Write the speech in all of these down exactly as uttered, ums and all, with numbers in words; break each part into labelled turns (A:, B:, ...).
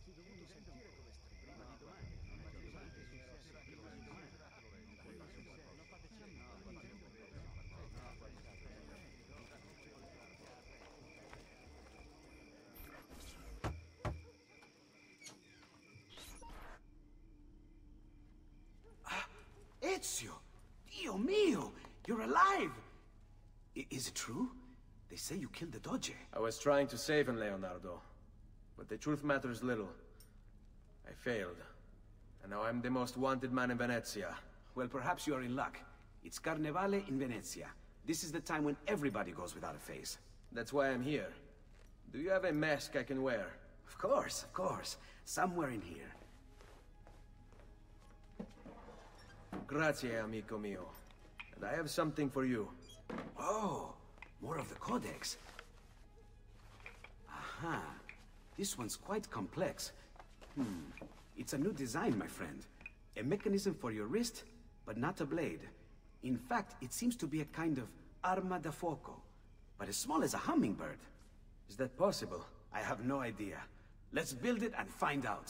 A: Ezio! Dio mio! You're alive! I is it true? They say you killed the Doge.
B: I was trying to save him, Leonardo. But the truth matters little. I failed. And now I'm the most wanted man in Venezia.
A: Well, perhaps you are in luck. It's Carnevale in Venezia. This is the time when everybody goes without a face.
B: That's why I'm here. Do you have a mask I can wear?
A: Of course, of course. Somewhere in here.
B: Grazie, amico mio. And I have something for you.
A: Oh, more of the Codex. Aha. This one's quite complex. Hmm. It's a new design, my friend. A mechanism for your wrist, but not a blade. In fact, it seems to be a kind of arma da fuoco, but as small as a hummingbird.
B: Is that possible?
A: I have no idea. Let's build it and find out.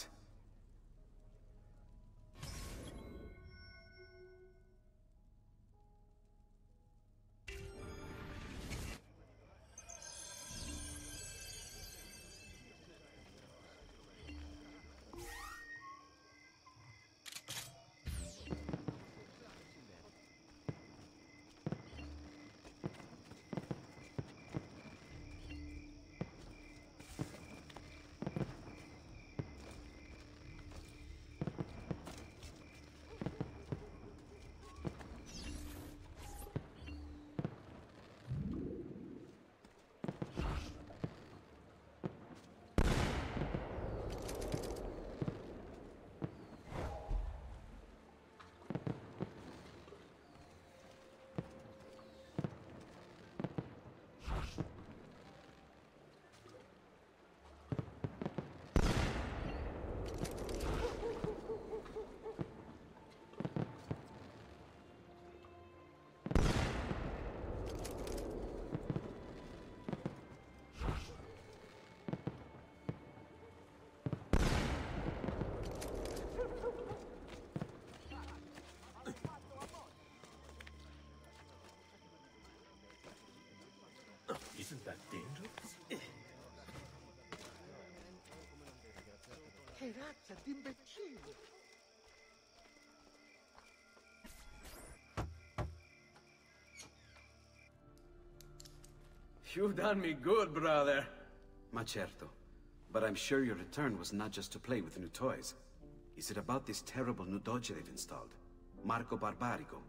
C: Isn't that dangerous?
D: Che razza di imbecille!
B: You've done me good, brother.
A: Ma certo. But I'm sure your return was not just to play with new toys. Is it about this terrible new doge they've installed? Marco Barbarigo?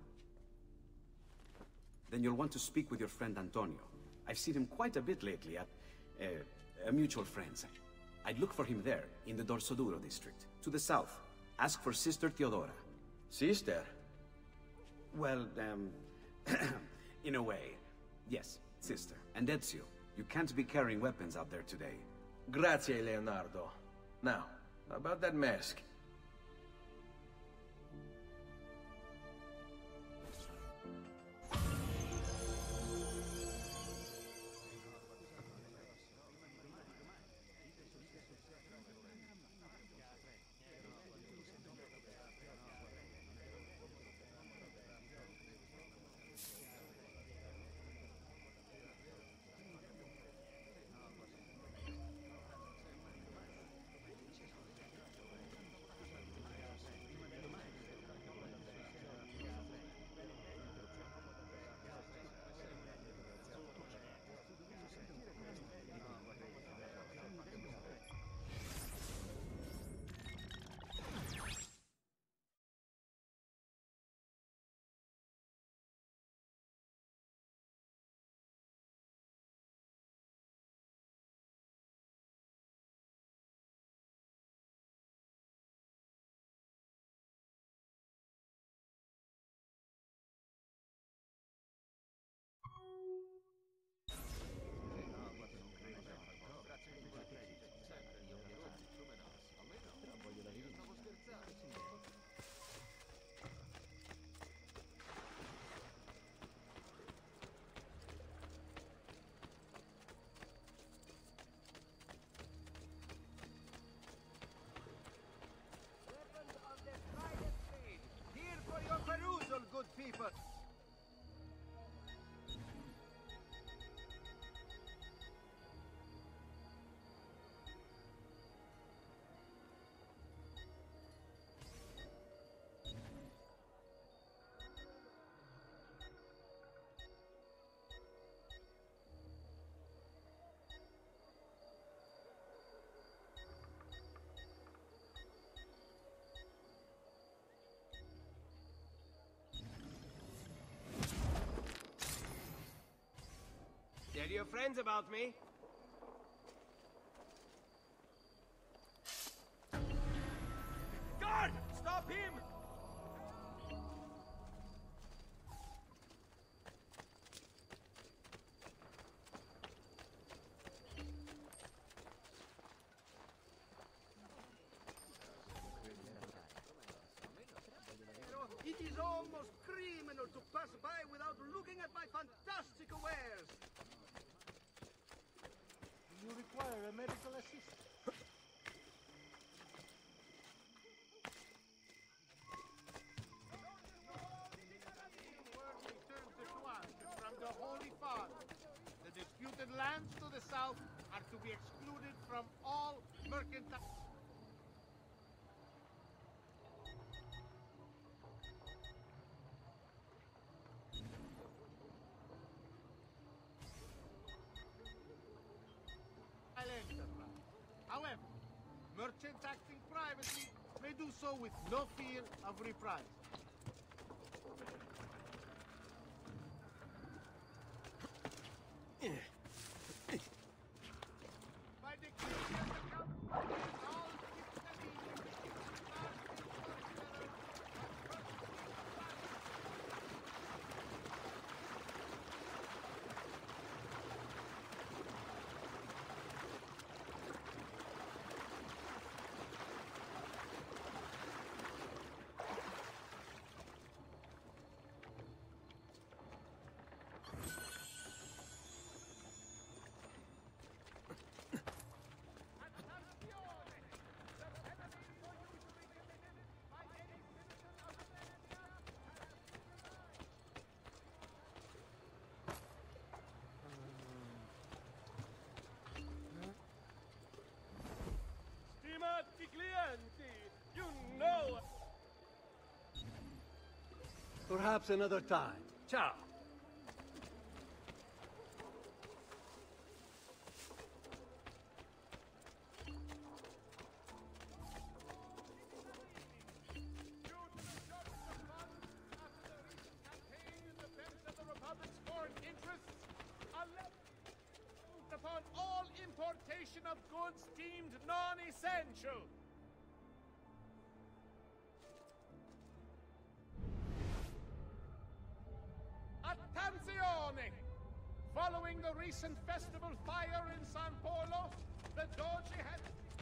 A: Then you'll want to speak with your friend Antonio. I've seen him quite a bit lately at, uh, a mutual friend's. I'd look for him there, in the Dorsoduro district. To the south. Ask for Sister Teodora.
B: Sister?
A: Well, um... in a way. Yes, sister. And Ezio, you can't be carrying weapons out there today.
B: Grazie, Leonardo. Now, about that mask. Tell your friends about me. Guard! Stop him!
D: It is almost criminal to pass by without looking at my fantastic wares. You require a medical assistant. From the Holy Father, the disputed lands to the south are to be excluded from all mercantile. However, merchants acting privately may do so with no fear of reprisal. By decree of the Count, all
C: You know. Perhaps another time. Ciao.
D: Upon all importation of goods deemed non-essential. Attenzione! Following the recent festival fire in San Polo, the Doge had...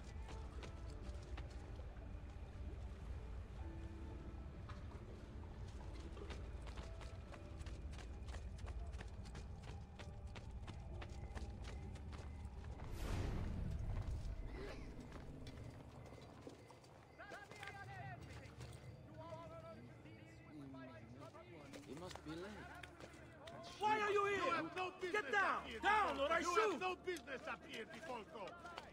A: He must be late.
C: Why are you here?
D: You have no business
C: Get down!
D: up here,
C: Down, or I
D: you
C: shoot!
D: have no business up here, Defolco!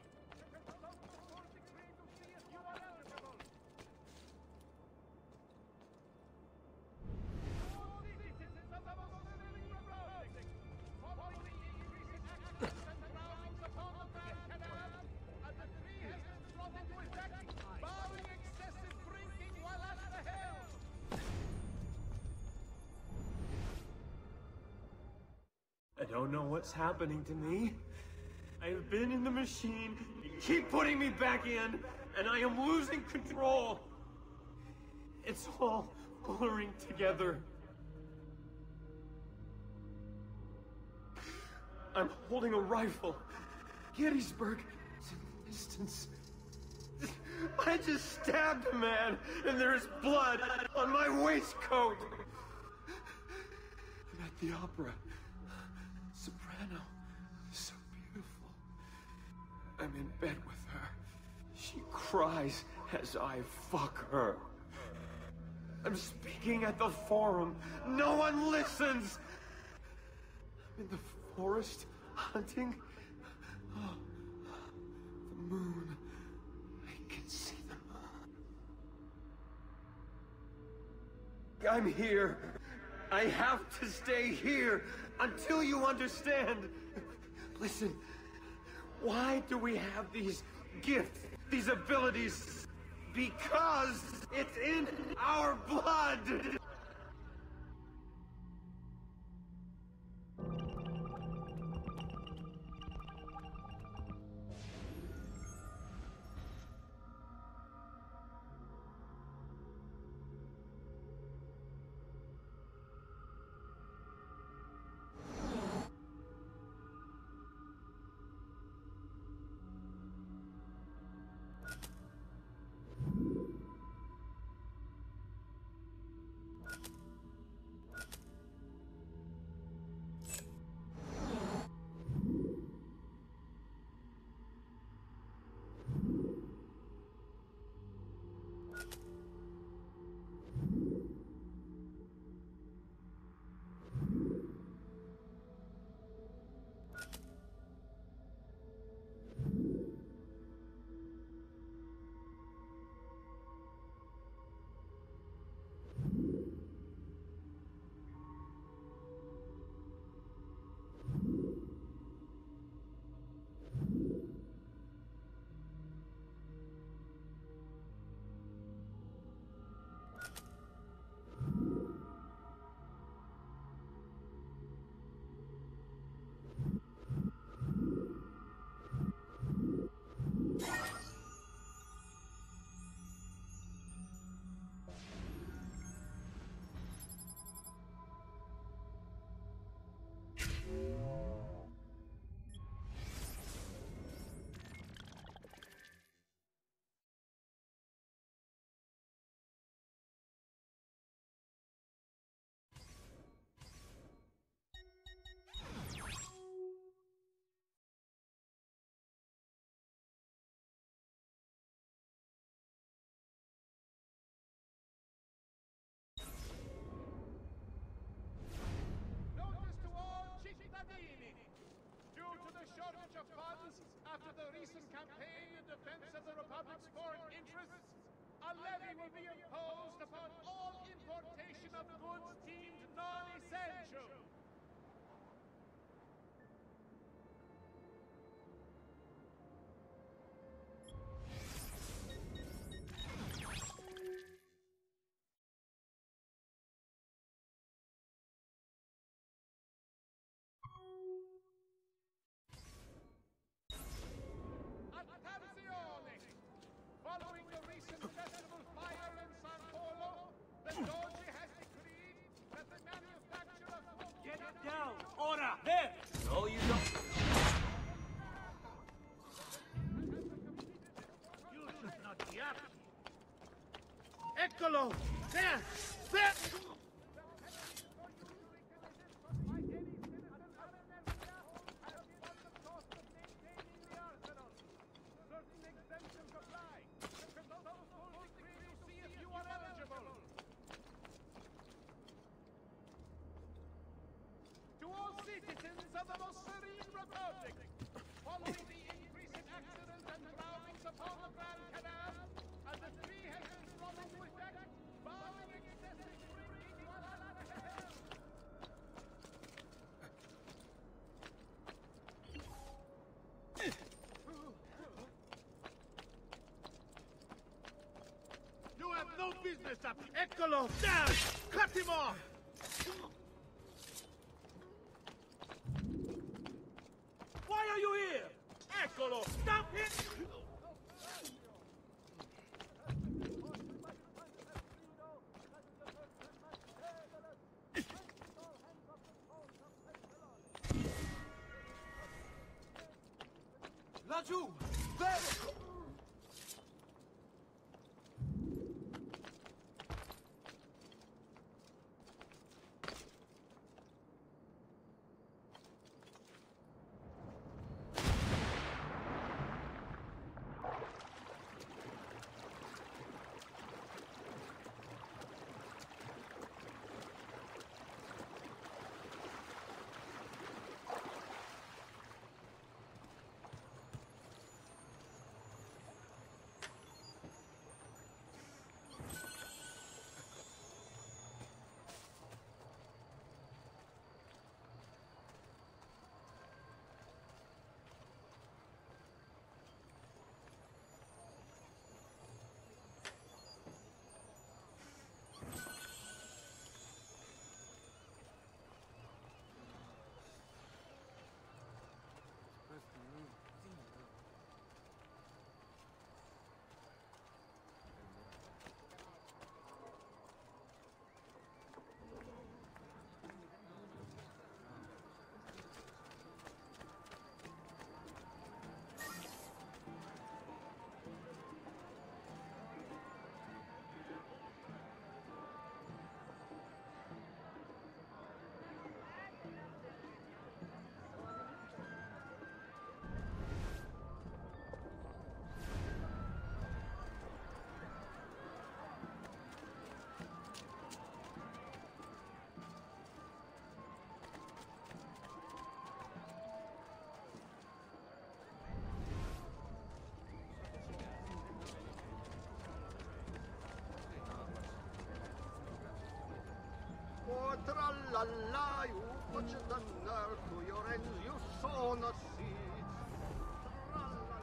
B: I don't know what's happening to me. I've been in the machine, you keep putting me back in, and I am losing control. It's all blurring together. I'm holding a rifle. Gettysburg is in the distance. I just stabbed a man, and there's blood on my waistcoat. I'm at the opera. Soprano, so beautiful. I'm in bed with her. She cries as I fuck her. I'm speaking at the forum. No one listens. I'm in the forest hunting. Oh, the moon. I can see the moon. I'm here. I have to stay here until you understand. Listen, why do we have these gifts, these abilities? Because it's in our blood!
D: After the recent campaign in defense of the Republic's foreign interests, a levy will be imposed upon all importation of goods deemed non-essential. Attenzione! Following the recent festival fire in San Polo, the Doge has decreed that the manufacture of...
C: Get it down! Ora! There! No, you don't.
D: You should not be happy. Eccolo! There! There! To all citizens of the most serene republic, following the increase in accidents and drownings upon the Grand Canal, a decree has been brought into effect, barring excessive drinking while on the canal. You have no business up here. Eccolo! Down! Cut him off!
C: Why are you here?
D: Eccolo! Stop it!
C: Laggiù! Vero!
E: Tralala, you put the nerve to your ends, you sow no seeds. Tralala.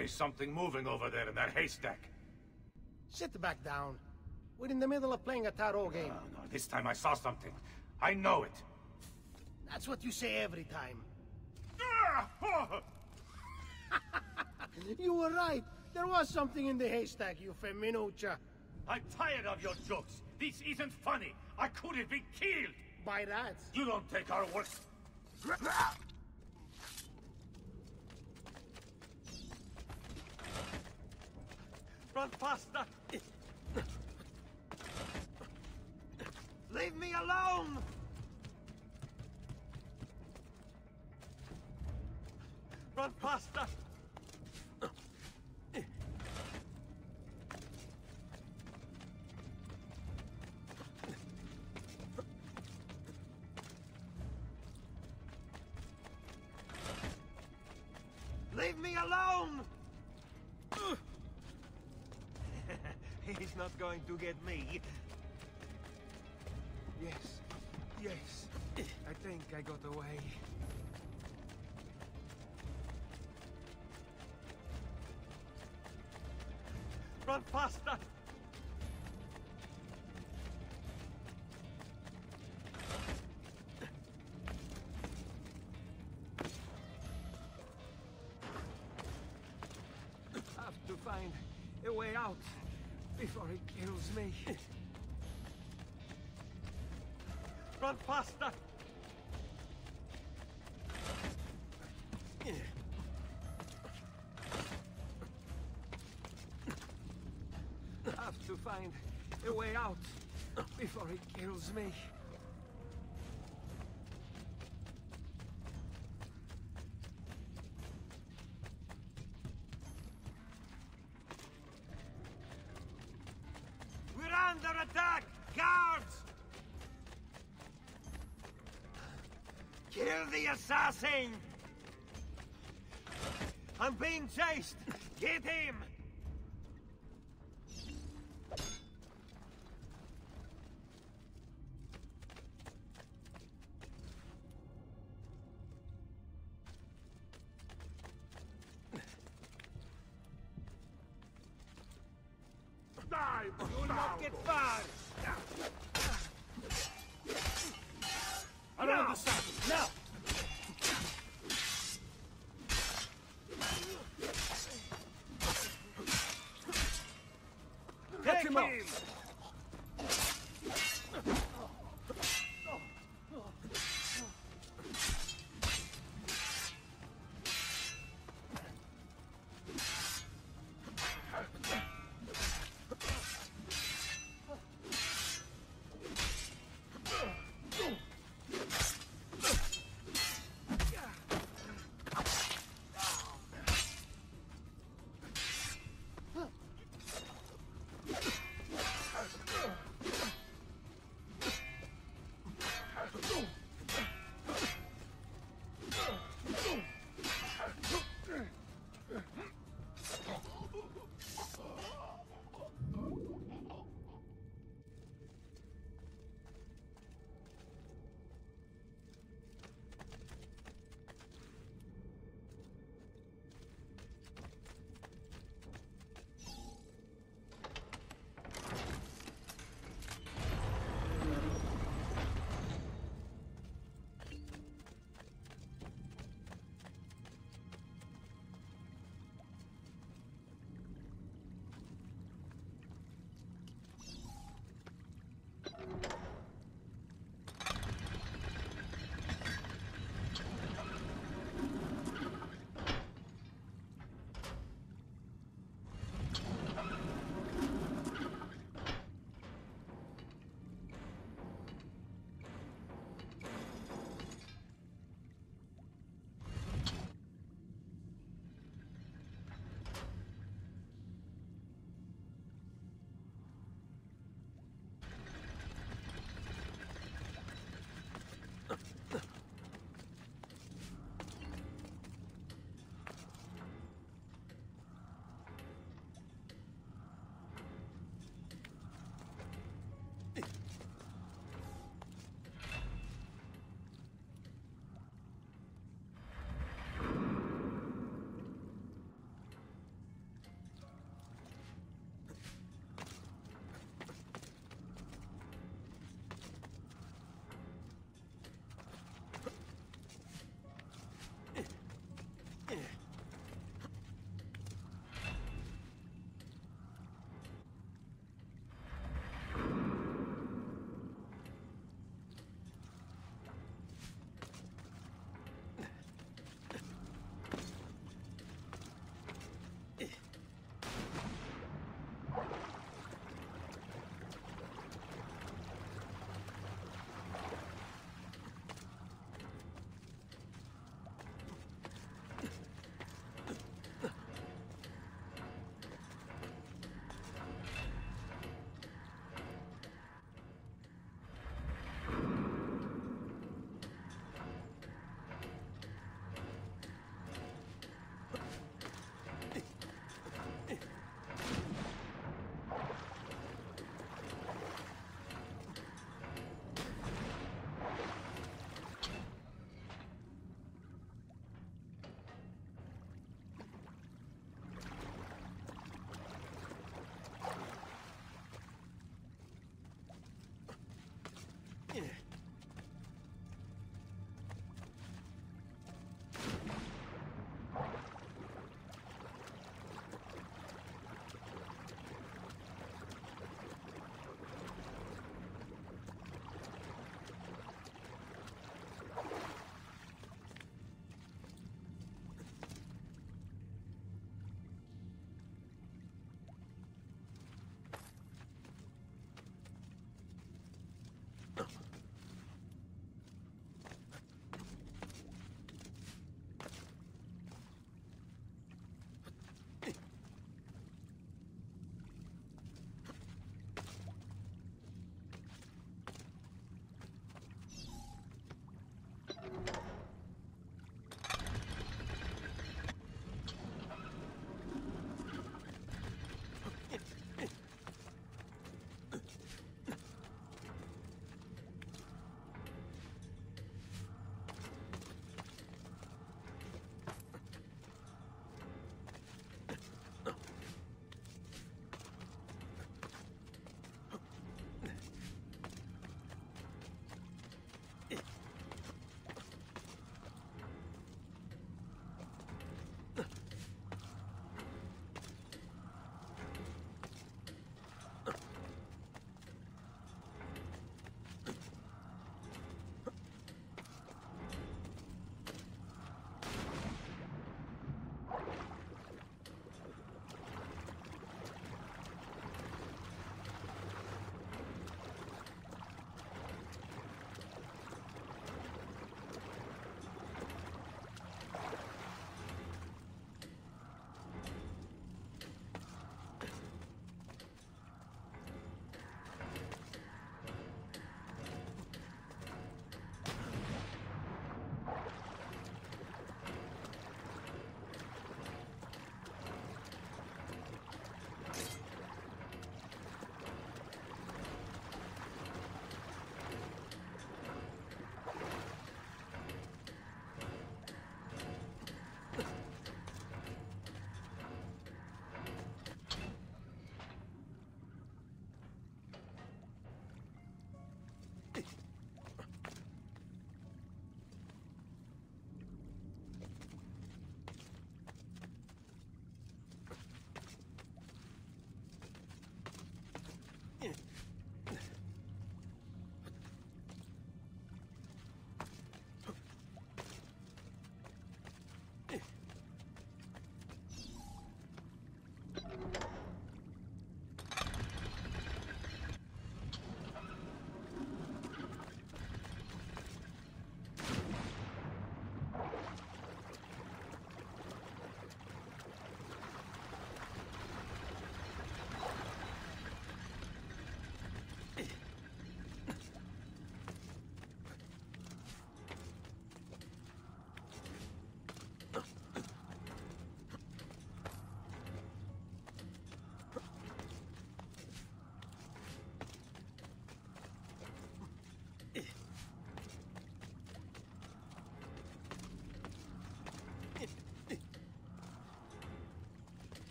F: There is something moving over there in that haystack.
G: Sit back down. We're in the middle of playing a tarot game.
F: No, no, this time I saw something. I know it.
G: That's what you say every time. You were right. There was something in the haystack, you feminuccia.
F: I'm tired of your jokes. This isn't funny. I could have been killed.
G: By rats.
F: You don't take our work.
E: Run faster! Leave me alone! Run faster! Leave me alone! He's not going to get me. Yes, yes. I think I got away. Run faster! Have to find a way out before he kills me. Run faster! Have to find a way out before he kills me. We're under attack! Guards! Kill the assassin! I'm being chased! Get him! Die, you'll not get far!
F: Around the side. Now!
E: Take him out!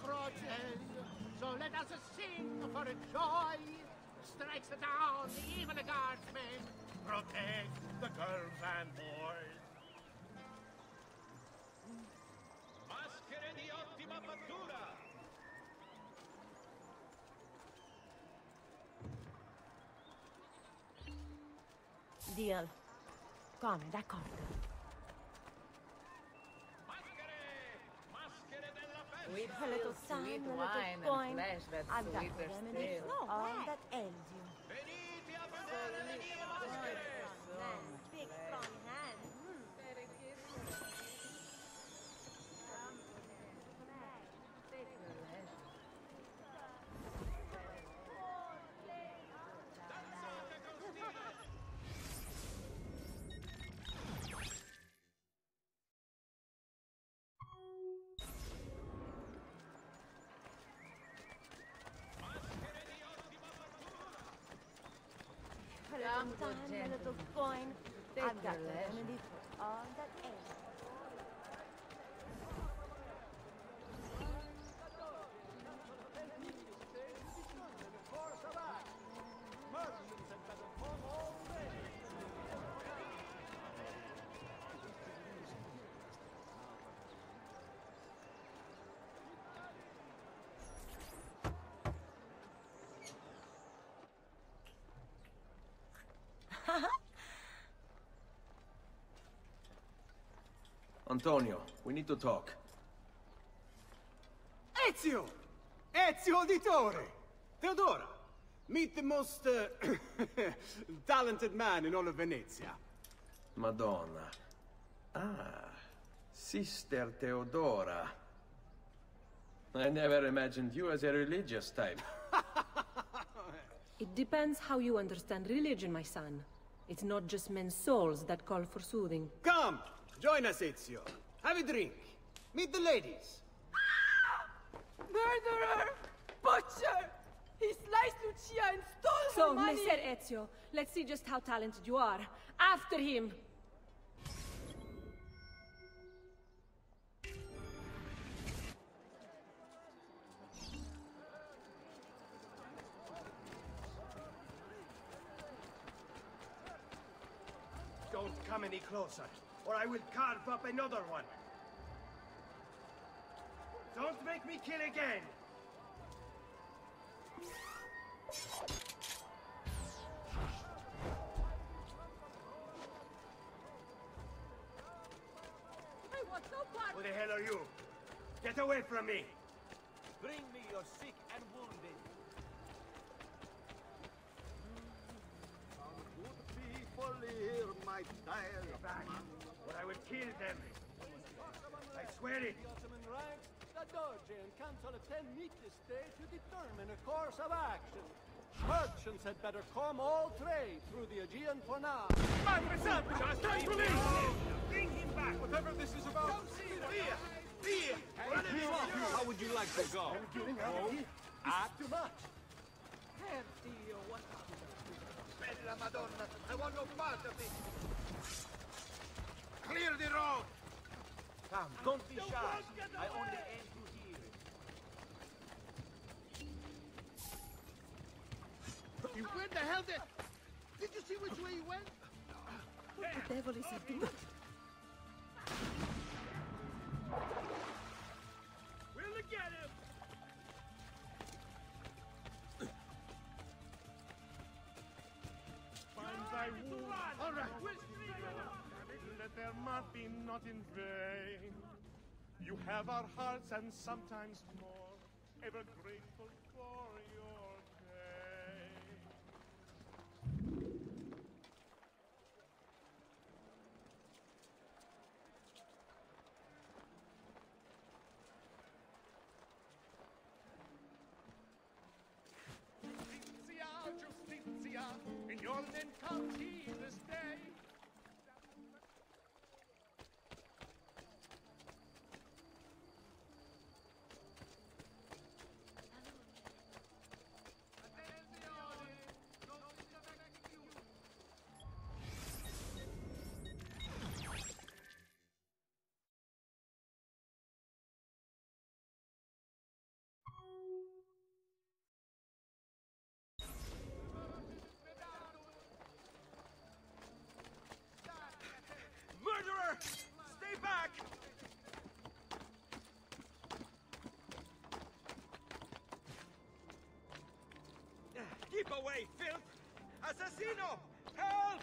D: approaches. So let us sing for joy. Strikes down the evil guardsmen. Protect the girls and boys.
C: Maschere di ottima fattura!
H: Deal. Come, d'accordo.
C: Maschere! Maschere della festa!
I: Sweet
H: A little
I: still
H: time,
I: sweet
H: a little
I: wine
H: coin.
I: and flesh that
H: I've got the
I: sweeter
H: remedy
I: still.
H: for all that ails you.
C: Venite a vedere le mie maschere!
H: Man, big strong hand. A little
I: Come, good
H: time, a little
I: gentleman.
H: coin.
I: Take
H: I've got
I: your
H: the
I: leisure.
H: remedy for all that ails you.
B: Antonio, we need to talk.
A: Ezio! Ezio Auditore! Theodora! Meet the most uh, talented man in all of Venezia.
B: Madonna. Ah, Sister Theodora. I never imagined you as a religious type.
J: It depends how you understand religion, my son. It's not just men's souls that call for soothing.
A: Come! Join us, Ezio. Have a drink. Meet the ladies.
K: Murderer! Butcher! He sliced Lucia and stole
J: So,
K: her money!
J: Messer Ezio, let's see just how talented you are. After him!
G: Don't come any closer, or I will carve up another one. Don't make me kill again!
K: I want no part!
G: Who the hell are you? Get away from me!
C: Bring me your sick and wounded.
E: Some good people hear my tale.
G: Back, or I will kill them. I swear it.
D: The Doge and Council attend meet this day to determine a course of action. Merchants had better come all trade through the Aegean for now.
C: Bring him back, whatever this is about. Here! Here! How would you like to go?
D: This is too much.
E: Bella Madonna, I want no part of it. Clear the road.
C: Come, don't be shy. I only aim to hear.
D: Where the hell did... Did you see which way he went?
J: What the devil is he doing?
C: We'll get him!
D: Find thy wound. All right. Let their mark be not in vain. You have our hearts and sometimes more, ever grateful for your pain. Justitia, Justitia, in your name come he this day.
C: Keep away, filth! Assassino! Help!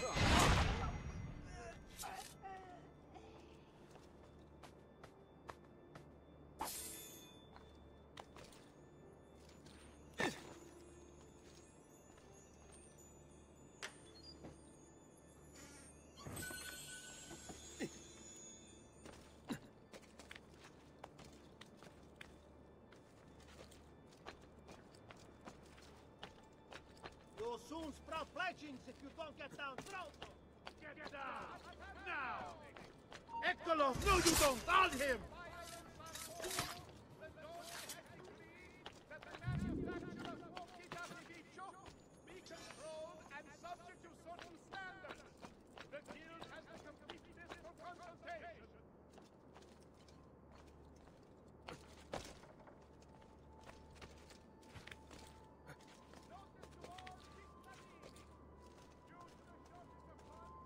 G: You'll soon sprout fletchings if you don't get down pronto.
C: Get down! Now!
G: Eccolo! No, you don't! On him!
D: That the manufacture of smoky da Firenze be controlled and subject to certain standards. The guild has to complete this for consultation. Notice to all cittadini. Due to the shortage of funds,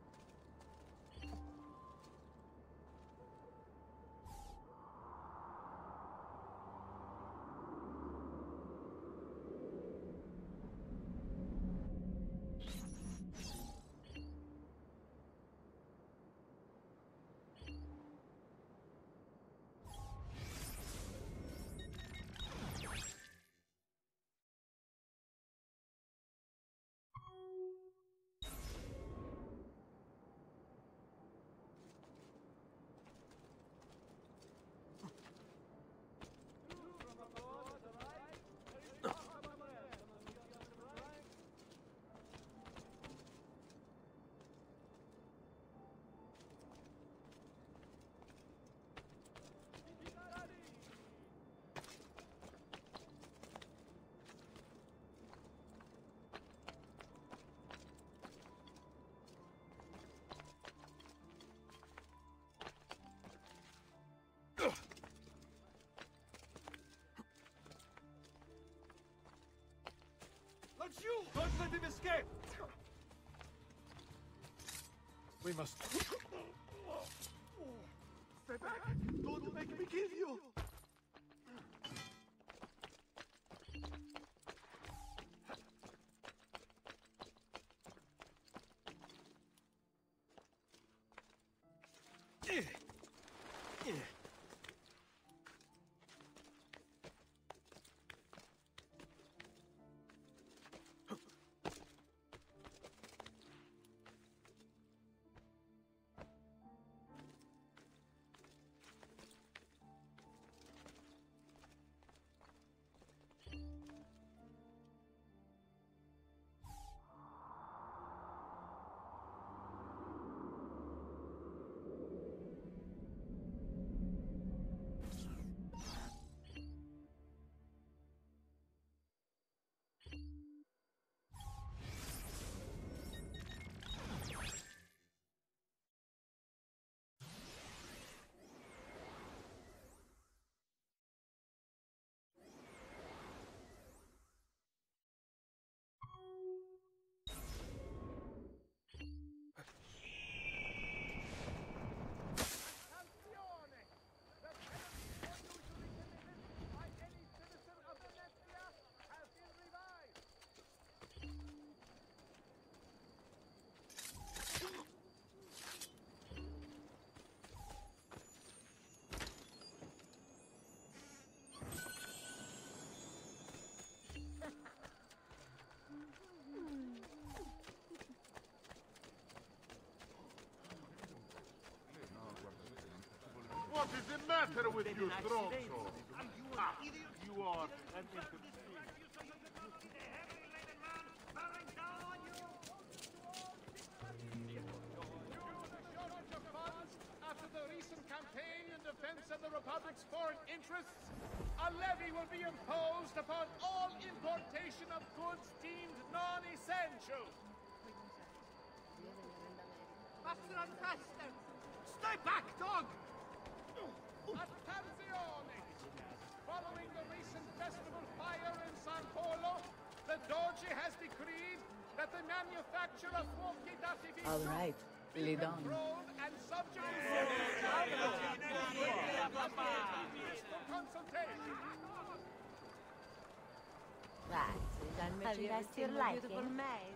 C: Don't you! Don't let him escape!
B: We must... Stay back! Don't make me kill you!
I: What is the matter with you, Stronzo? Ah, you are an entertainer.
D: After the recent campaign in defense of the Republic's foreign interests, a levy will be imposed upon all importation of goods deemed non-essential.
K: Faster and faster!
D: Stay back, dog! Attenzione! Following the recent festival fire in San Polo, the Doge has decreed that the manufacture of smoky da Firenze
L: All right, lead on.
D: controlled and subject to consultation.
H: Grazie, Have you ever seen a beautiful maid?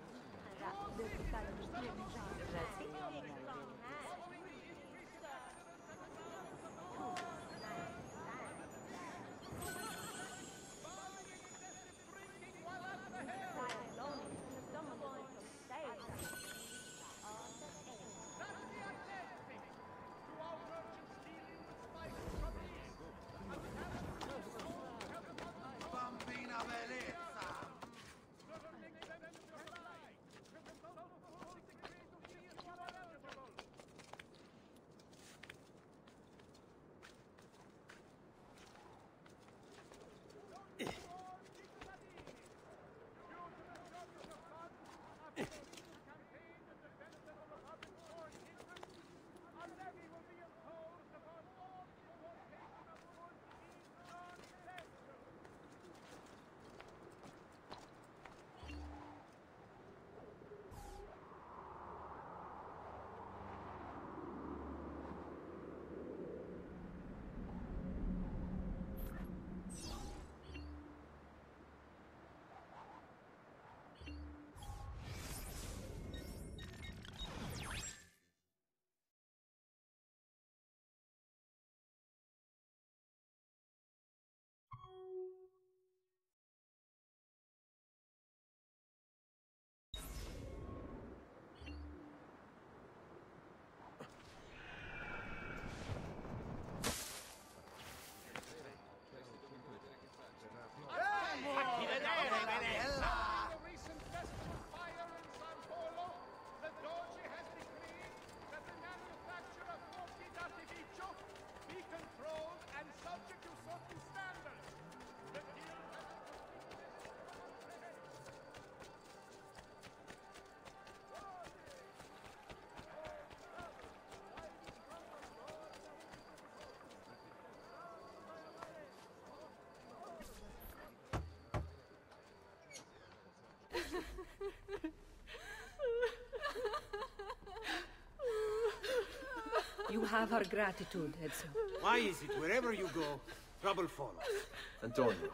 J: You have our gratitude, Ezio.
A: Why is it wherever you go, trouble follows?
L: Antonio,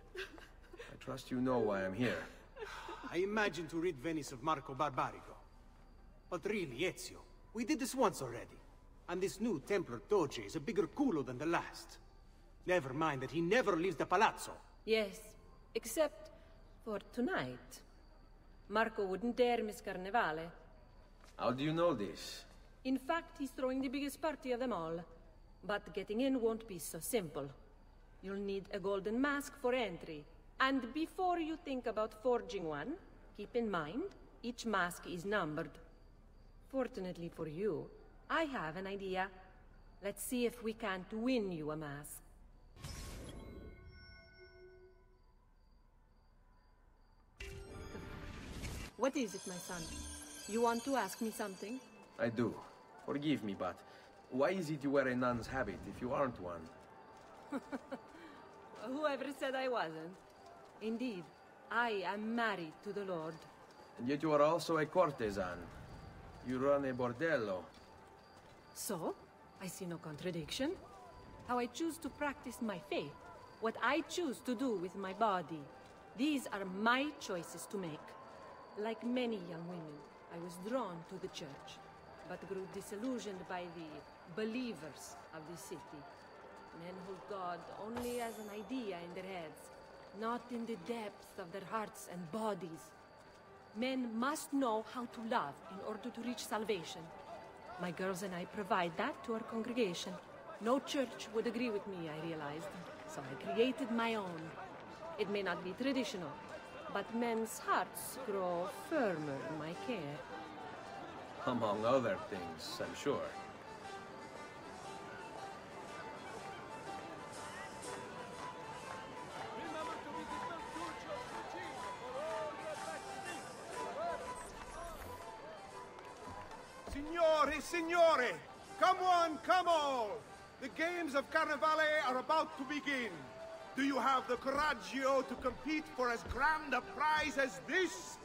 L: I trust you know why I'm here.
A: I imagine to rid Venice of Marco Barbarigo. But really, Ezio, we did this once already. And this new Templar Doge is a bigger culo than the last. Never mind that he never leaves the palazzo.
J: Yes, except for tonight. Marco wouldn't dare miss Carnevale.
L: How do you know this?
J: In fact, he's throwing the biggest party of them all. But getting in won't be so simple. You'll need a golden mask for entry. And before you think about forging one, keep in mind, each mask is numbered. Fortunately for you, I have an idea. Let's see if we can't win you a mask. What is it, my son? You want to ask me something?
L: I do. Forgive me, but why is it you wear a nun's habit if you aren't one?
J: Whoever said I wasn't? Indeed, I am married to the Lord.
L: And yet you are also a courtesan. You run a bordello.
J: So, I see no contradiction. How I choose to practice my faith, what I choose to do with my body, these are my choices to make. Like many young women, I was drawn to the church, but grew disillusioned by the believers of the city. Men hold God only as an idea in their heads, not in the depths of their hearts and bodies. Men must know how to love in order to reach salvation. My girls and I provide that to our congregation. No church would agree with me, I realized, so I created my own. It may not be traditional, but men's hearts grow firmer in my care.
L: Among other things, I'm sure.
M: Signore, signore! Come on, come on! The games of Carnevale are about to begin. Do you have the coraggio to compete for as grand a prize as this?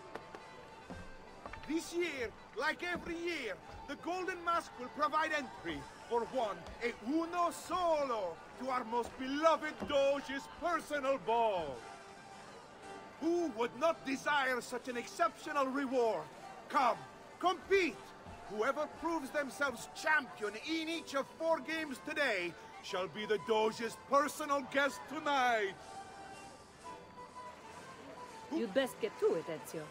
M: This year, like every year, the Golden Mask will provide entry for one, e uno solo, to our most beloved Doge's personal ball. Who would not desire such an exceptional reward? Come, compete! Whoever proves themselves champion in each of four games today shall be the Doge's personal guest tonight!
J: You'd best get to it, Ezio.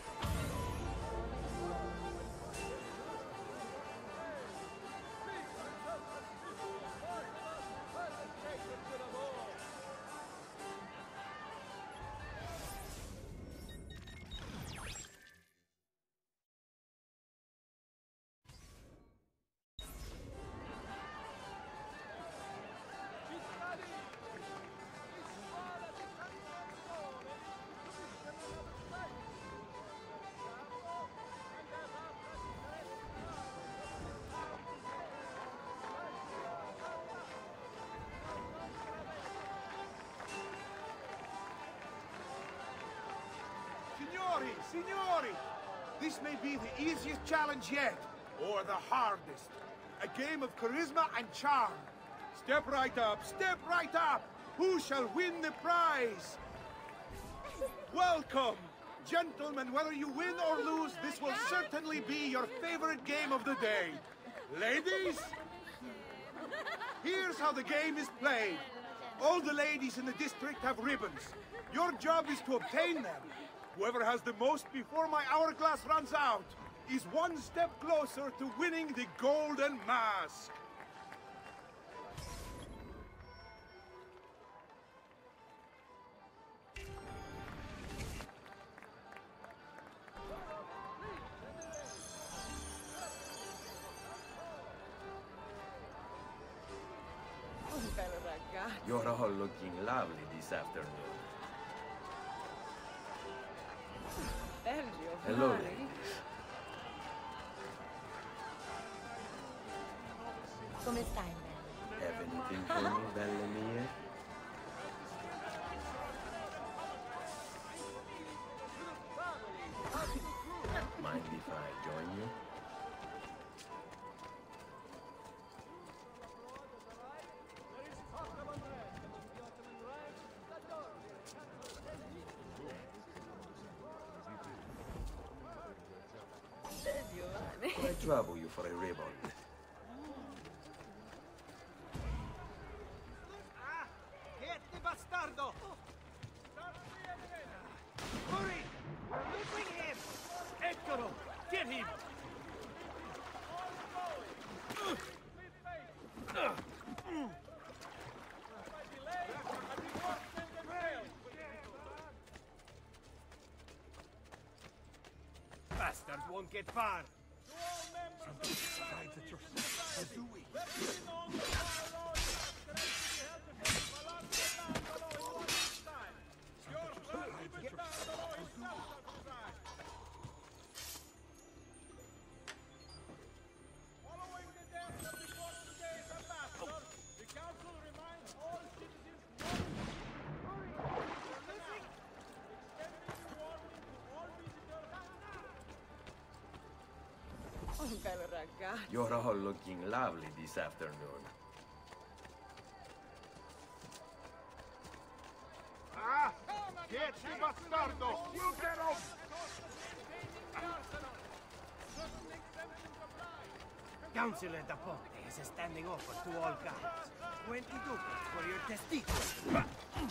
M: Signori, signori! This may be the easiest challenge yet, or the hardest. A game of charisma and charm. Step right up, step right up! Who shall win the prize? Welcome! Gentlemen, whether you win or lose, this will certainly be your favorite game of the day. Ladies? Here's how the game is played. All the ladies in the district have ribbons. Your job is to obtain them. Whoever has the most before my hourglass runs out is one step closer to winning the golden mask.
L: You're all looking lovely this afternoon. Hello, ladies.
H: Come stai, man?
L: Have anything for me, belle mie? Mind if I join you? I trouble you for a ribbon.
C: Ah! Get the bastardo! Hurry! We're losing him! Eccolo! Get him! Bastards won't get far!
I: Besides at yourself, as do we.
D: Following the death of the Portuguese ambassador, the council reminds all citizens not to hurry, extending the warning to all visitors.
K: Oh, bello ragazzo.
L: You're all looking lovely this afternoon.
I: Ah! Get the bastardo! You get him!
C: Councilor da Ponte is a standing offer to all guys. Twenty ducats for your testicles.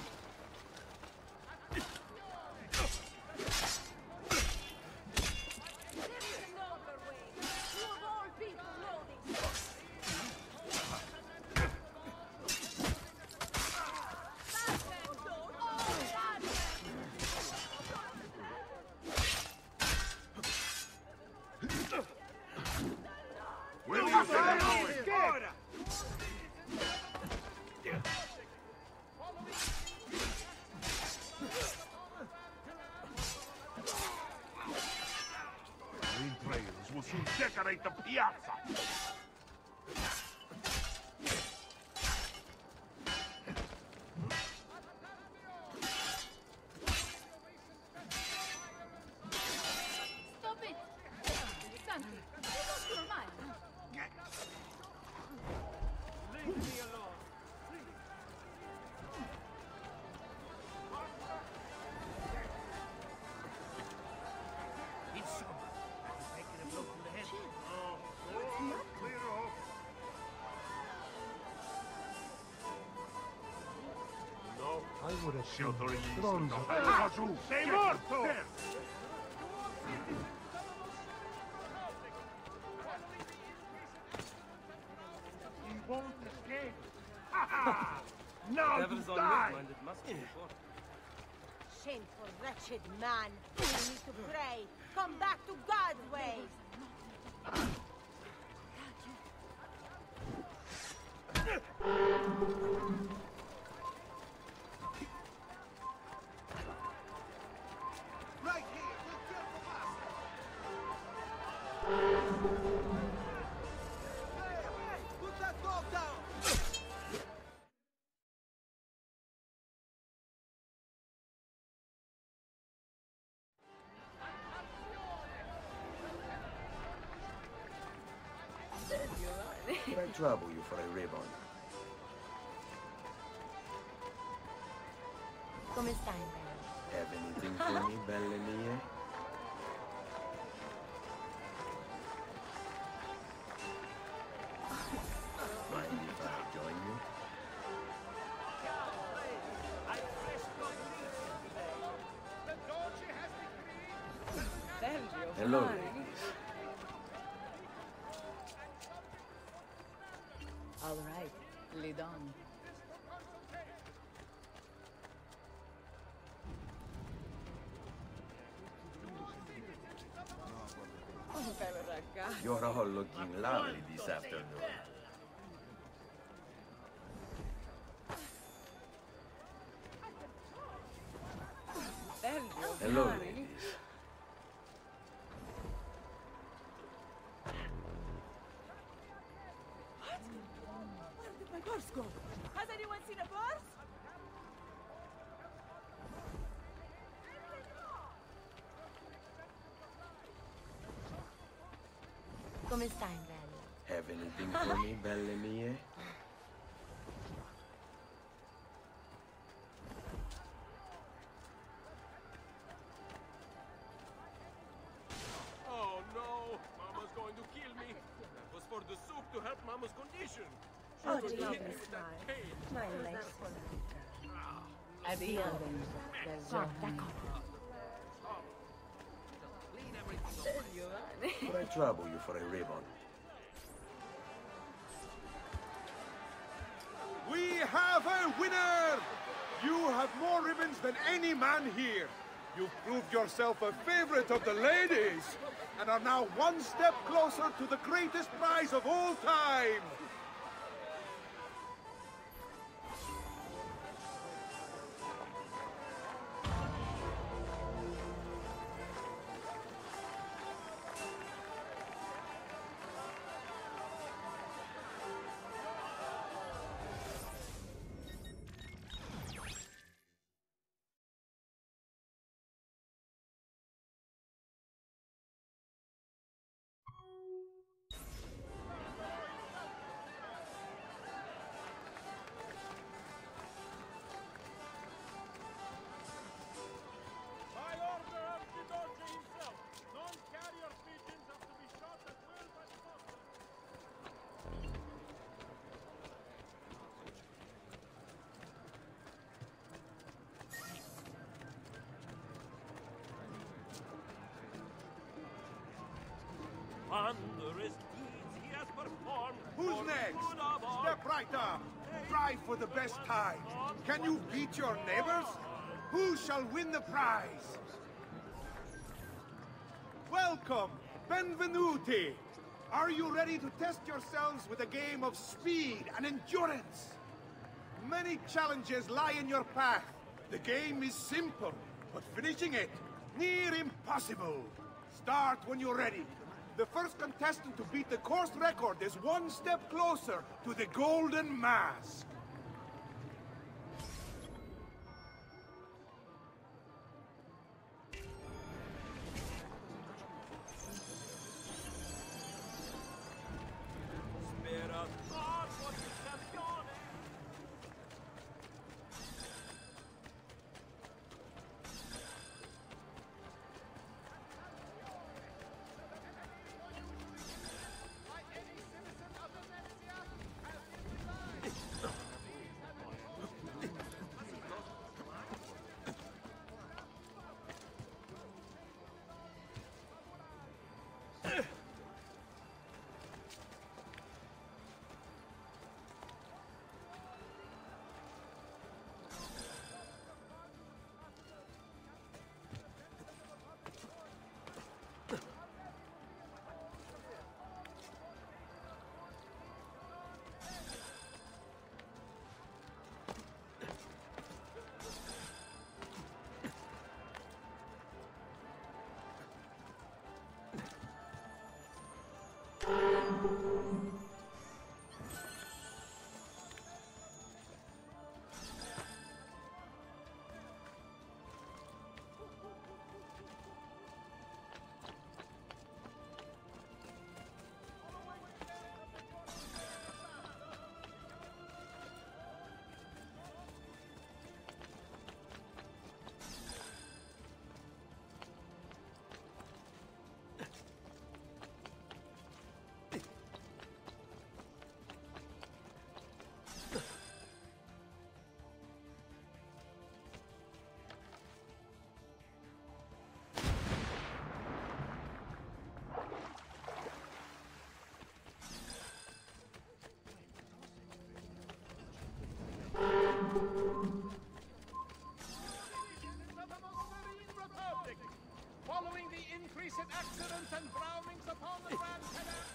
I: Will soon decorate the piazza!
K: Stop it! Santi, you lost your mind.
C: Leave me alone.
I: I would have seen
C: Shelter
I: thrones of...
C: Ah! Sei morto! He won't escape! Ha ha! Now you die!
H: Shameful, wretched man. You need to pray. Come back to God's ways.
M: Right here, we'll kill the master. Hey, put that dog down.
L: Could I trouble you for a ribbon?
H: Come stai, Mary?
L: Have anything for me, belle mie? Mind if I join you? Hello, ladies.
N: All right, lead on. Oh, bello ragazzo.
L: You're all looking lovely this afternoon.
N: Bello.
L: Hello, ladies.
K: Where did my purse go? Has anyone seen a purse?
H: Come stai, bello?
L: Have anything for me, belle mie?
B: Oh no! Mama's going to kill me! That was for the soup to help Mama's condition! She
H: Oh,
B: could
H: do
B: hit
H: love
B: me
H: me
B: with that
H: smile.
B: cane.
H: My legs for
N: Addio.
H: Ah, d'accordo.
L: Could I trouble you for a ribbon?
M: We have a winner! You have more ribbons than any man here. You've proved yourself a favorite of the ladies, and are now one step closer to the greatest prize of all time.
C: By order of the Doge himself, non-carrier pigeons have to be shot at will by the master. Wondrous deeds he has performed.
M: Who's
C: for the
M: next?
C: good of all.
M: Step right up. Try for the best time. Can you beat your neighbors? Who shall win the prize? Welcome, benvenuti. Are you ready to test yourselves with a game of speed and endurance? Many challenges lie in your path. The game is simple, but finishing it, near impossible. Start when you're ready. The first contestant to beat the course record is one step closer to the Golden Mask.
C: Spera God for the campione.
D: Like any citizen of the Venetia, has been designed. increase in accidents and drownings upon the Grand Canal.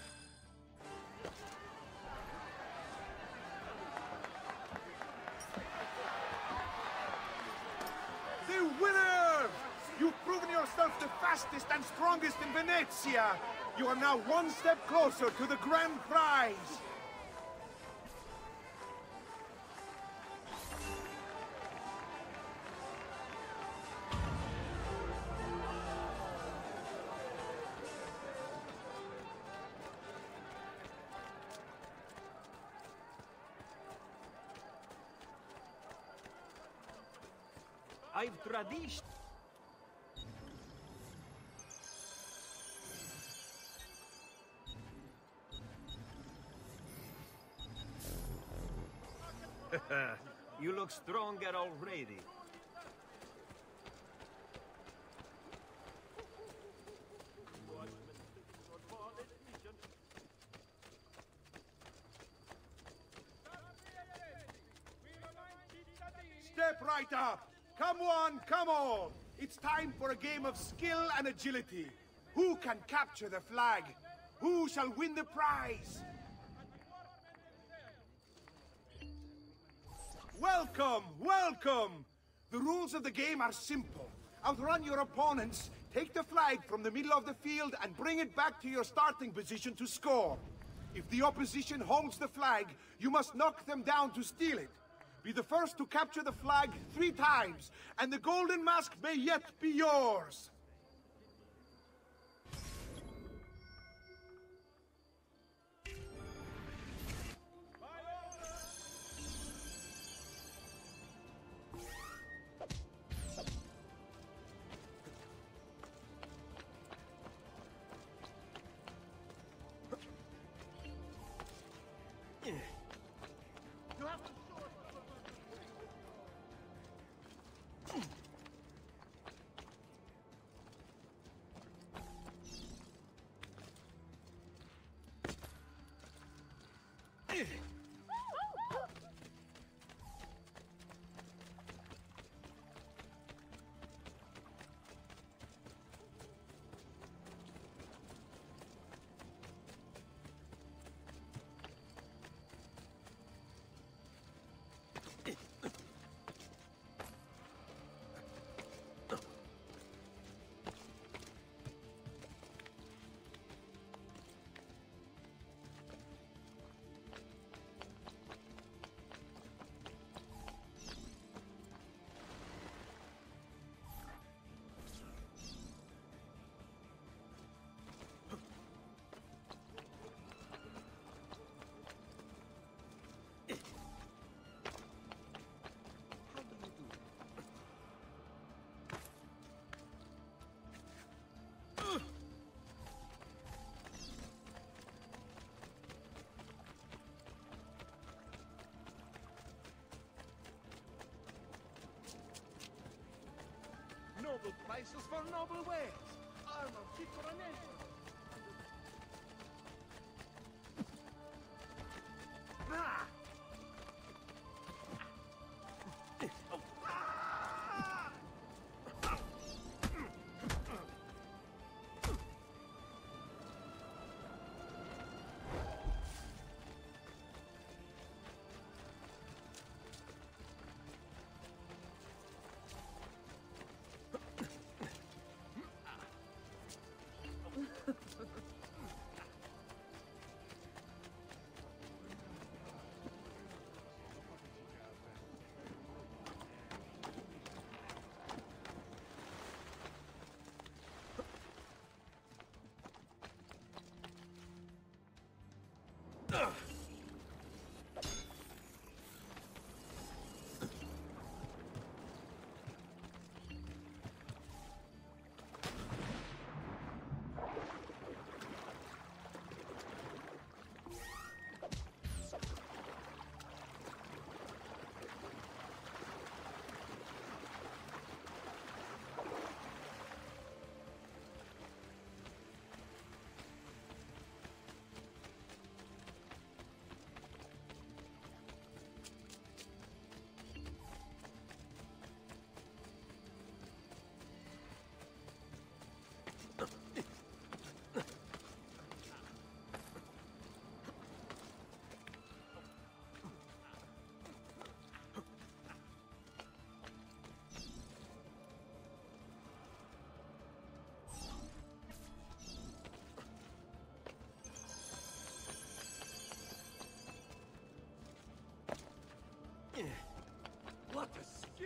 M: The winner! You've proven yourself the fastest and strongest in Venezia. You are now one step closer to the grand prize.
B: I've tradition. You look stronger already.
M: Step right up. Come one, come all. It's time for a game of skill and agility. Who can capture the flag? Who shall win the prize? Welcome, welcome! The rules of the game are simple. Outrun your opponents, take the flag from the middle of the field and bring it back to your starting position to score. If the opposition holds the flag, you must knock them down to steal it. Be the first to capture the flag three times, and the golden mask may yet be yours.
D: Noble prices for noble wares. Armor fit for an emperor. Ah!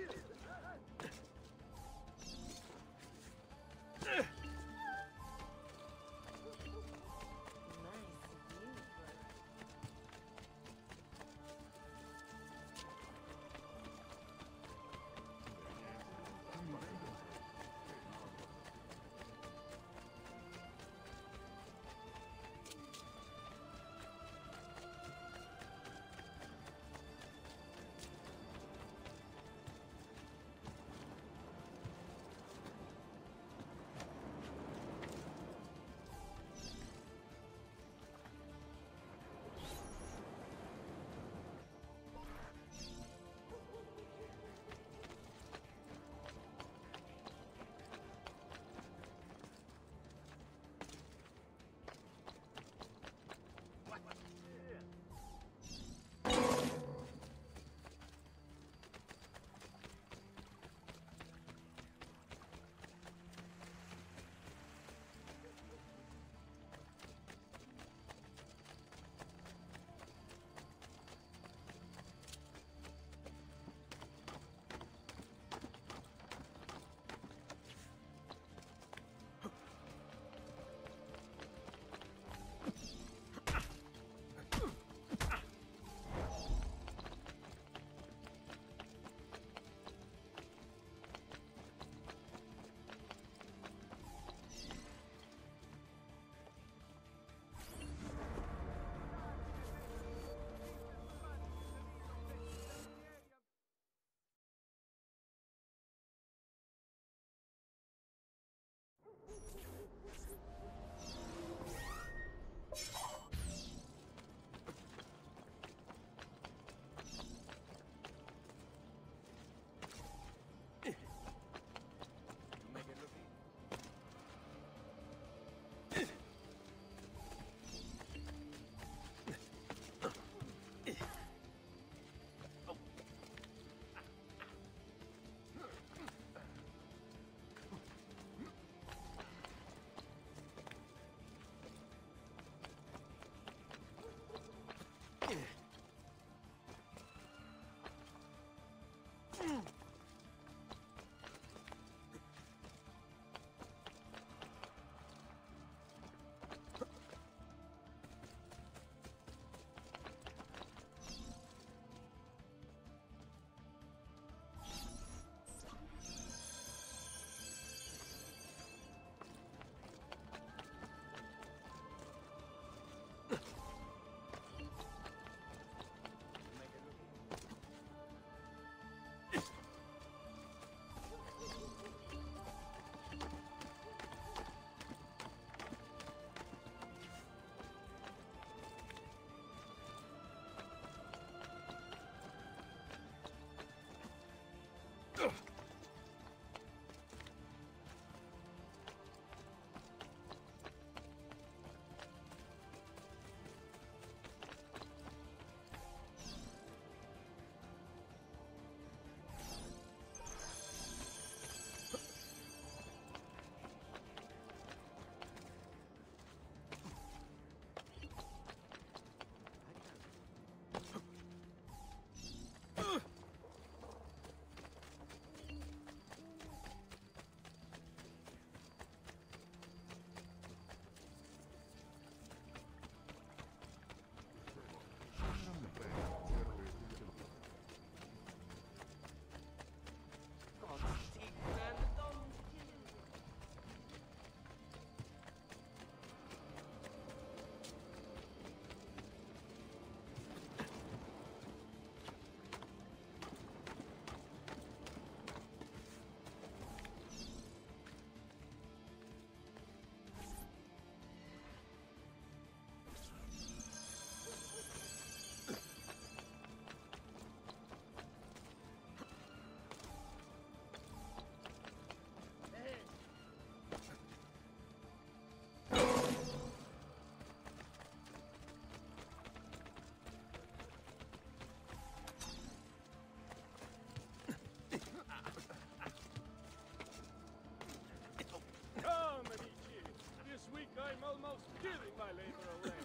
C: I'm almost giving my labor away.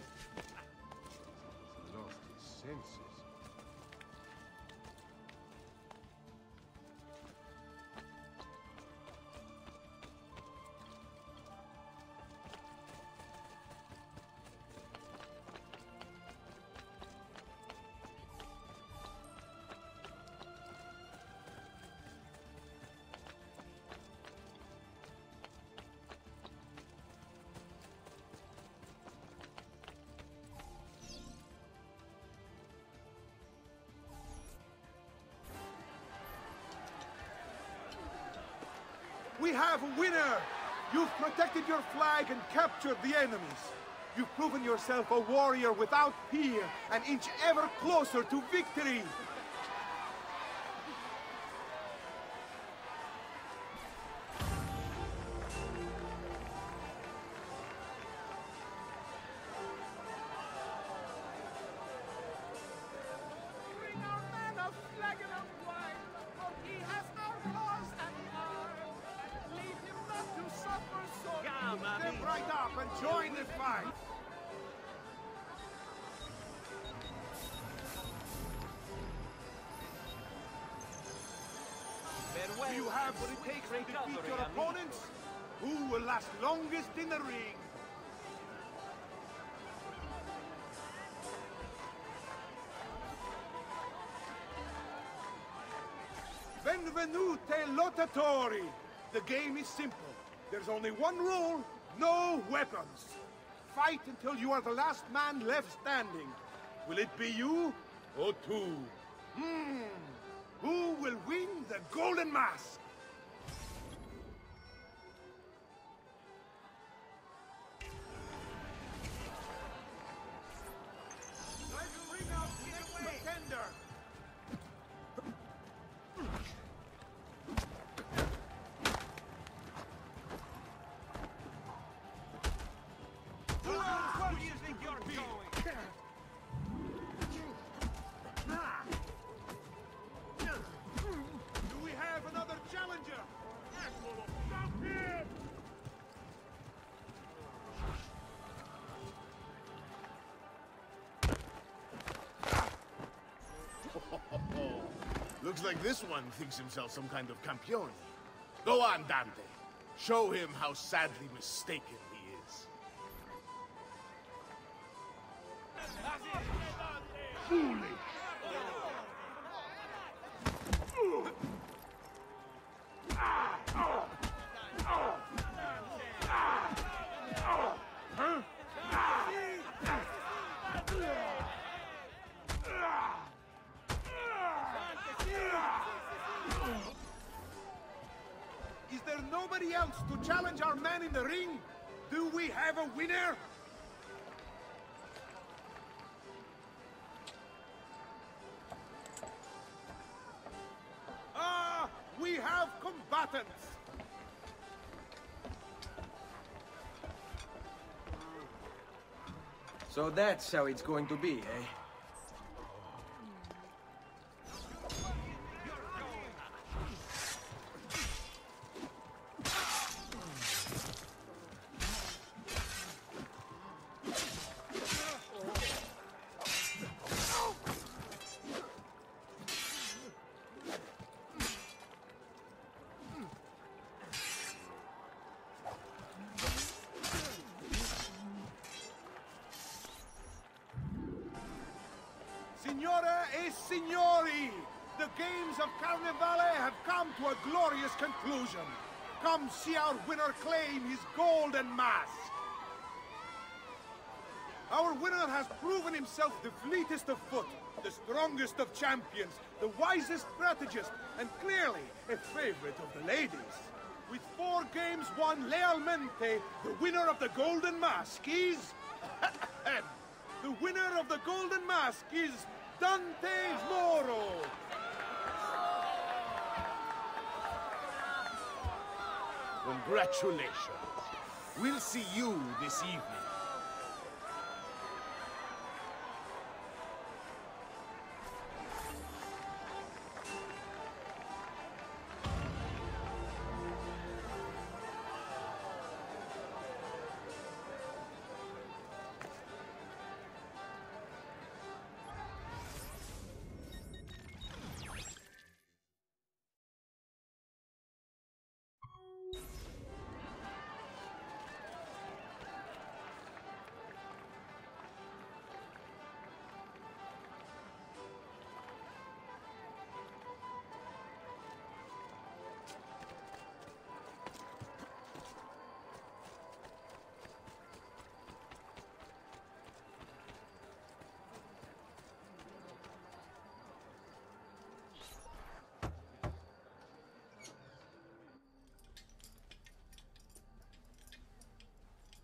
I: He's lost his senses.
M: We have a winner! You've protected your flag and captured the enemies. You've proven yourself a warrior without peer, an inch ever closer to victory!
D: Bring our man a flagon of wine, for he has our cause at heart. Leave him not to suffer so.
M: Step right up and join the fight! Do you have what it takes to defeat your opponents? Who will last longest in the ring? Benvenute lottatori! The game is simple. There's only one rule, no weapons. Fight until you are the last man left standing. Will it be you or two? Hmm. Who will win the Golden Mask? Let's bring out the next contender. Where do you think you're going? Do we have another challenger? Stop him!
I: Looks like this one thinks himself some kind of campione. Go on, Dante. Show him how sadly mistaken he is. Foolish!
M: Huh? Is there nobody else to challenge our man in the ring? Do we have a winner? Ah, we have combatants!
L: So that's how it's going to be, eh?
M: Signore e signori, the games of Carnevale have come to a glorious conclusion. Come see our winner claim his golden mask. Our winner has proven himself the fleetest of foot, the strongest of champions, the wisest strategist, and clearly a favorite of the ladies. With four games won lealmente, the winner of the golden mask is... the winner of the golden mask is Dante Moro.
I: Congratulations. We'll see you this evening.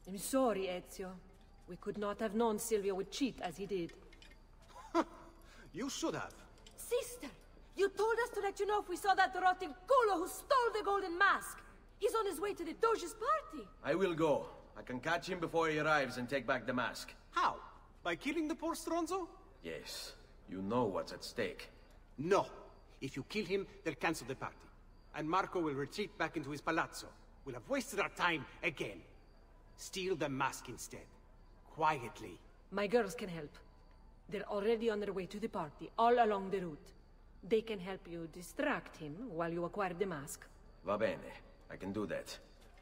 J: I'm sorry, Ezio. We could not have known Silvio would cheat as he did.
O: You should have.
K: Sister, you told us to let you know if we saw that rotting culo who stole the golden mask. He's on his way to the Doge's party.
L: I will go. I can catch him before he arrives and take back the mask.
O: How? By killing the poor Stronzo?
L: Yes. You know what's at stake.
O: No. If you kill him, they'll cancel the party. And Marco will retreat back into his palazzo. We'll have wasted our time again. Steal the mask instead. Quietly.
J: My girls can help. They're already on their way to the party, all along the route. They can help you distract him while you acquire the mask.
L: Va bene. I can do that.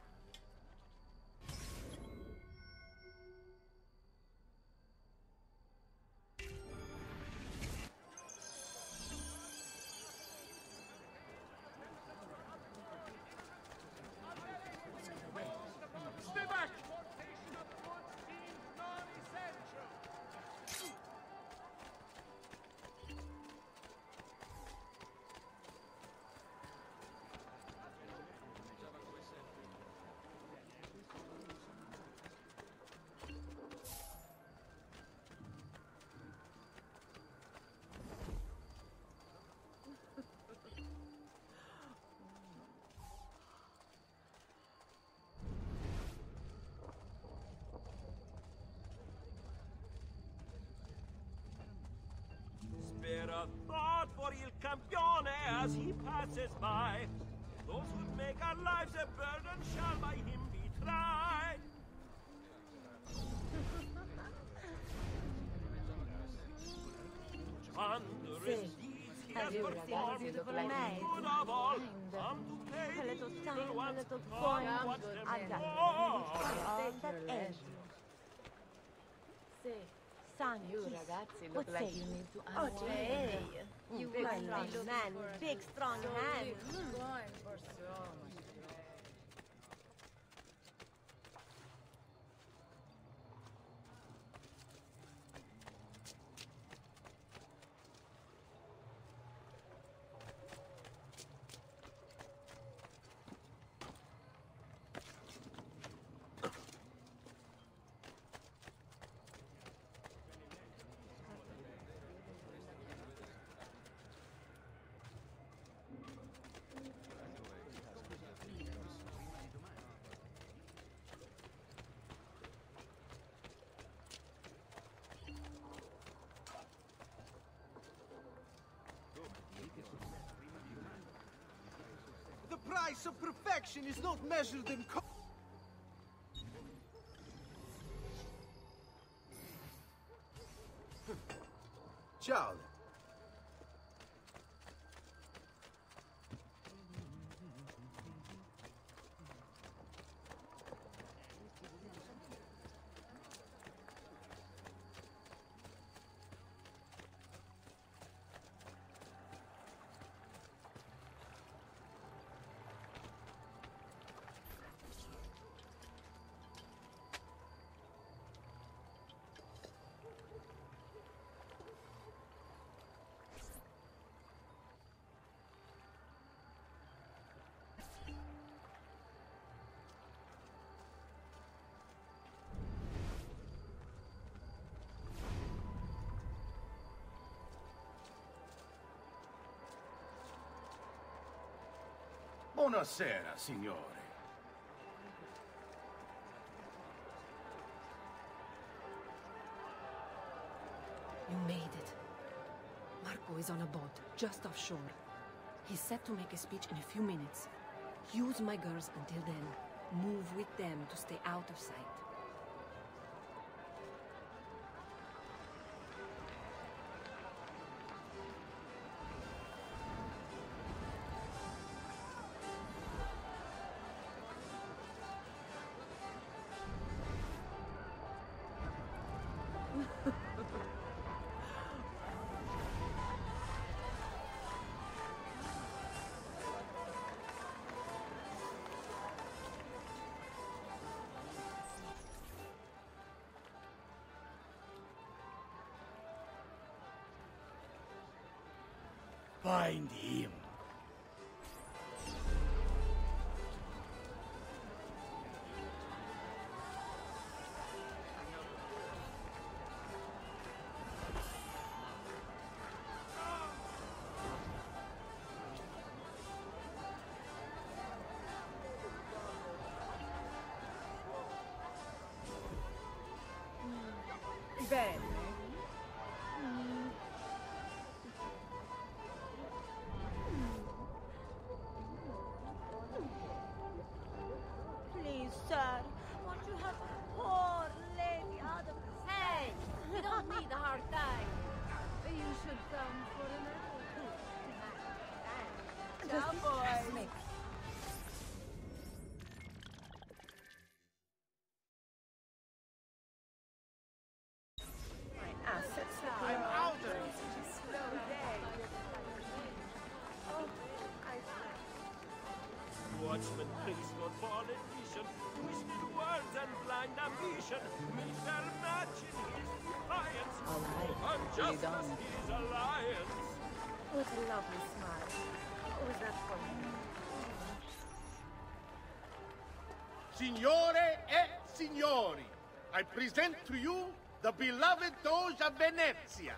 D: Stay back! Transportation of goods deemed non-essential.
C: Spare a thought for Il Campione as he passes by. Those who make our lives a burden shall by him be tried. Wondrous deeds he has
H: you
C: performed,
H: ragazzi look
C: for
H: like
C: the
H: you
C: good
H: need
C: of all.
H: to
C: Come to pay
H: A little
C: the
H: time,
C: evil
H: a
C: ones.
H: little
C: Come
H: coin.
C: watch them
H: I got
C: roar.
H: it. That edge. Say, son,
N: You ragazzi look
H: what
N: like
H: say
N: you
H: you?
N: need to
H: Oh,
N: unwind.
H: hey.
N: You
H: big
N: might
H: strong
N: be looking
H: man,
N: for a
H: big strong
N: so
H: hand.
N: big
H: Mm.
N: coin for so much.
M: The price of perfection is not measured in co-
I: Ciao. Buonasera, signore.
J: You made it. Marco is on a boat, just offshore. He's set to make a speech in a few minutes. Use my girls until then. Move with them to stay out of sight.
F: Find him.
K: bene.
H: Please, sir, won't you help poor lady out of this? Hey, we don't need a hard time. You should come for an hour. Ciao, boys.
K: Assets.
M: I'm out of it.
C: Watchmen, please not politician, twisted words and blind ambition, meet their match in his defiance.
N: All right,
C: And
N: really
C: just
N: done.
C: as his alliance.
K: What a lovely smile. What was that for me?
M: Signore e signori, I present to you the beloved Doge of Venezia.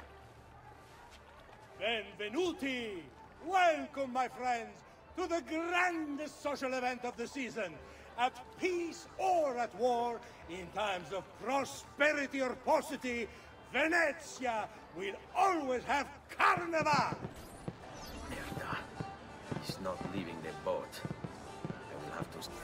P: Benvenuti! Welcome, my friends, to the grandest social event of the season. At peace or at war, in times of prosperity or paucity, Venezia will always have Carnival!
L: Merda. He's not leaving the boat. I will have to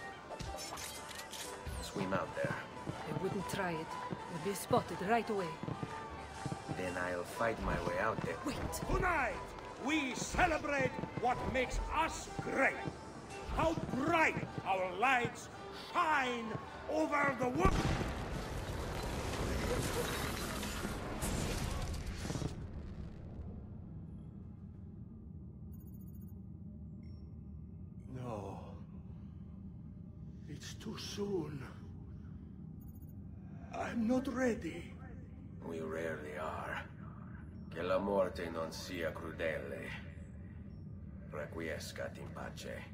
L: swim out there.
J: I wouldn't try it. We'll be spotted right away.
L: Then I'll fight my way out there.
J: Wait!
P: Tonight, we celebrate what makes us great. How bright our lights shine over the world.
M: No. It's too soon. I'm not ready.
L: We rarely are. Che la morte non sia crudele. Requiescat in pace.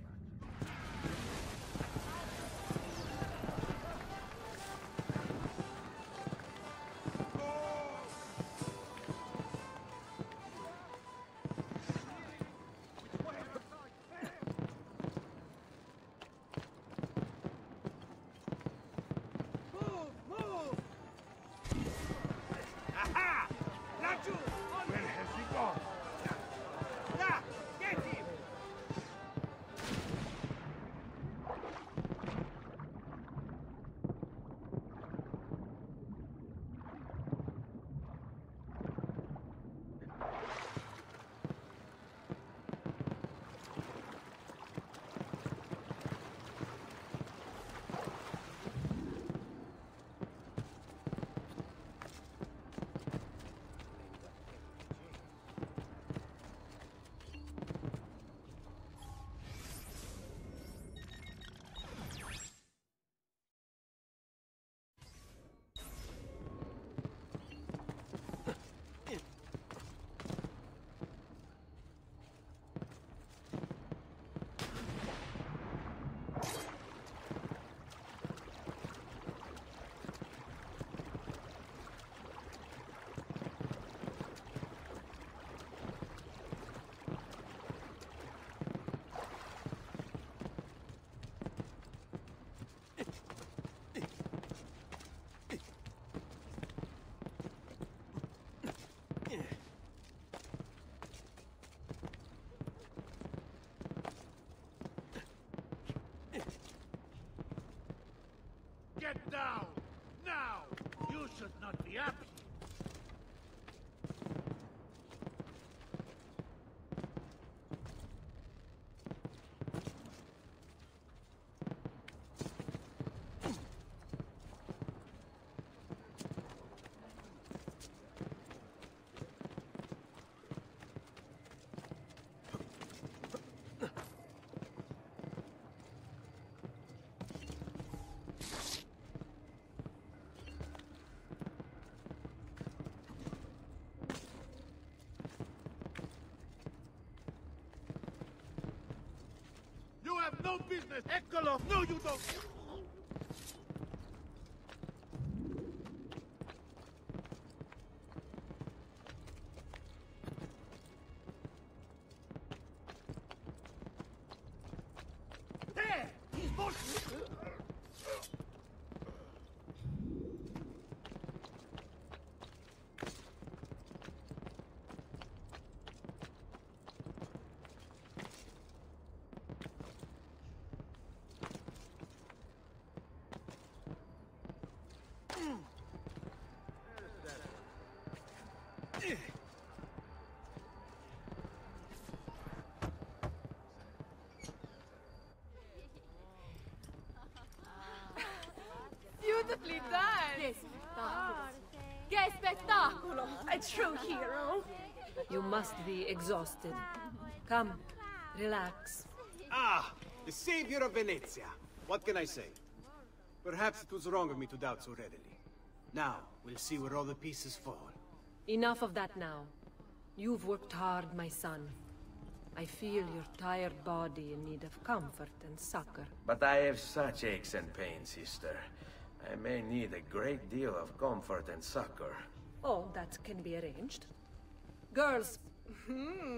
I: Get down! Now! You should not be up here. You have no business, Ekolov! No, you don't!
P: There! He's bullshit!
K: Spectacular. Che spettacolo! A true hero.
J: You must be exhausted. Come, relax.
O: Ah, the savior of Venezia. What can I say? Perhaps it was wrong of me to doubt so readily. Now, we'll see where all the pieces fall.
J: Enough of that now. You've worked hard, my son. I feel your tired body in need of comfort and succor.
L: But I have such aches and pains, sister. I may need a great deal of comfort and succor.
J: Oh, that can be arranged. Girls, hmm,